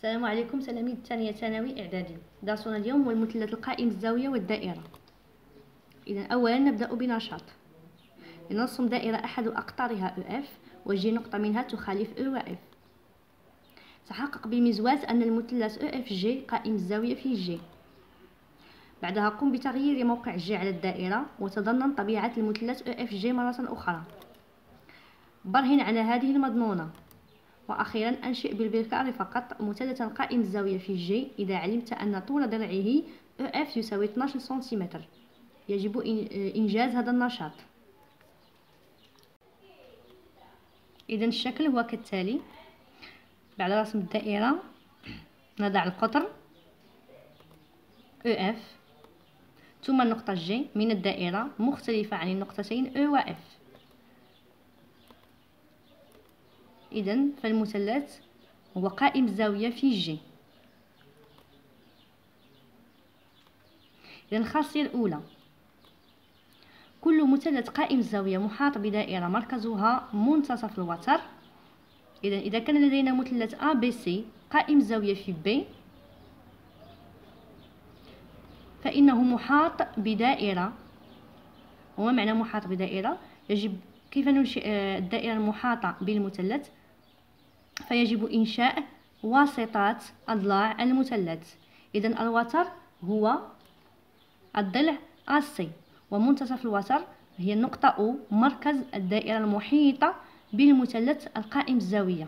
السلام عليكم تلاميذ الثانية ثانوي إعدادي. درسنا اليوم هو المثلث القائم الزاوية والدائرة. إذا أولا نبدأ بنشاط. لنرسم دائرة أحد أقطارها EF وجي نقطة منها تخالف E و F. تحقق بالمزواج أن المثلث EFG قائم الزاوية في G. بعدها قم بتغيير موقع G على الدائرة وتضمن طبيعة المثلث EFG مرة أخرى. برهن على هذه المضمونة. وأخيرا أنشئ بالبركار فقط مثلثا قائم الزاوية في G إذا علمت أن طول ضلعه EF يساوي 12 سنتيمتر. يجب إنجاز هذا النشاط. إذا الشكل هو كالتالي. بعد رسم الدائرة نضع القطر EF ثم النقطة G من الدائرة مختلفة عن النقطتين E و F. إذن فالمثلث هو قائم الزاوية في G. إذن الخاصية الأولى: كل مثلث قائم الزاوية محاط بدائرة مركزها منتصف الوتر. إذا كان لدينا مثلث ABC قائم الزاوية في B فإنه محاط بدائرة. وما معنى محاط بدائرة؟ يجب كيف ننشئ الدائرة المحاطة بالمثلث؟ فيجب إنشاء واسطات أضلاع المثلث. إذن الوتر هو الضلع AC ومنتصف الوتر هي النقطة O مركز الدائرة المحيطة بالمثلث القائم الزاوية.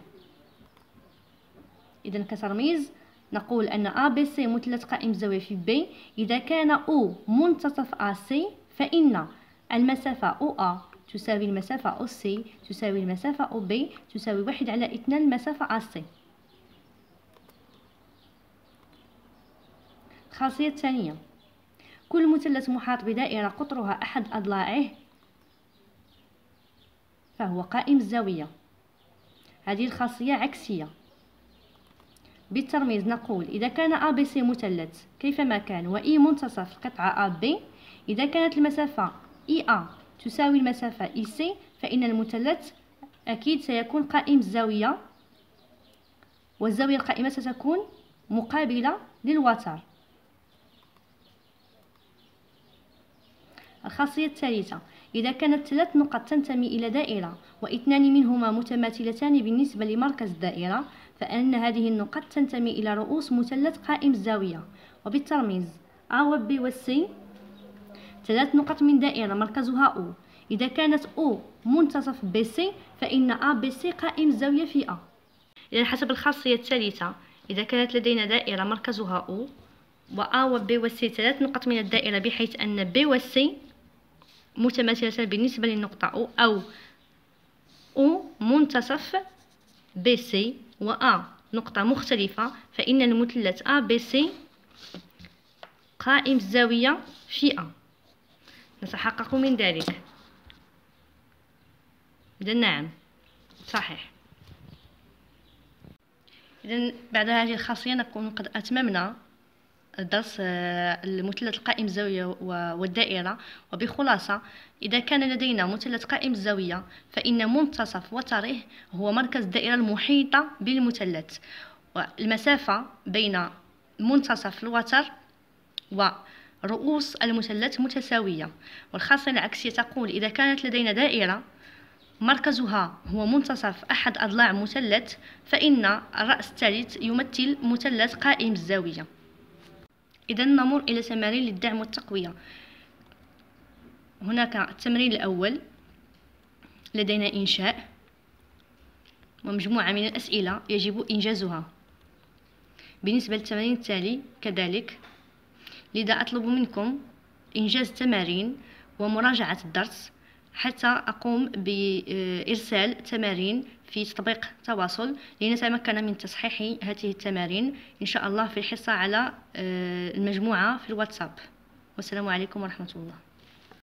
إذن كترميز نقول أن ABC مثلث قائم الزاوية في B. إذا كان O منتصف AC فإن المسافة OA تساوي المسافة OC تساوي المسافة OB تساوي 1/2 المسافة AC. الخاصية الثانية: كل مثلث محاط بدائرة قطرها أحد أضلاعه فهو قائم الزاوية. هذه الخاصية عكسية. بالترميز نقول إذا كان ABC مثلث كيفما كان و E منتصف القطعة AB، إذا كانت المسافة EA تساوي المسافة EC فإن المثلث أكيد سيكون قائم الزاوية، والزاوية القائمة ستكون مقابلة للوتر. الخاصية الثالثة: إذا كانت 3 نقط تنتمي إلى دائرة واثنان منهما متماثلتان بالنسبة لمركز الدائرة فإن هذه النقط تنتمي إلى رؤوس مثلث قائم الزاوية. وبالترميز A و B و C 3 نقط من دائرة مركزها O. إذا كانت O منتصف BC فإن ABC قائم الزاوية في A. إذا حسب الخاصية الثالثة إذا كانت لدينا دائرة مركزها O و A و B و C 3 نقط من الدائرة بحيث أن B و C متماثلتان بالنسبة للنقطة O، أو O منتصف BC و A نقطة مختلفة فإن المثلث ABC قائم الزاوية في A. نتحقق من ذلك. إذا نعم صحيح. إذا بعد هذه الخاصية نكون قد أتممنا درس المثلث القائم الزاوية والدائرة. وبخلاصة إذا كان لدينا مثلث قائم الزاوية فإن منتصف وتره هو مركز الدائرة المحيطة بالمثلث، والمسافة بين منتصف الوتر ورؤوس المثلث متساوية. والخاصية العكسية تقول إذا كانت لدينا دائرة مركزها هو منتصف أحد أضلاع مثلث فإن الرأس الثالث يمثل مثلث قائم الزاوية. إذا نمر إلى تمارين للدعم والتقوية. هناك التمرين الأول لدينا إنشاء ومجموعة من الأسئلة يجب إنجازها. بالنسبة للتمرين التالي كذلك، لذا أطلب منكم إنجاز التمارين ومراجعة الدرس حتى أقوم بإرسال تمارين في تطبيق تواصل لنتمكن من تصحيح هذه التمارين إن شاء الله في الحصة على المجموعة في الواتساب. والسلام عليكم ورحمة الله.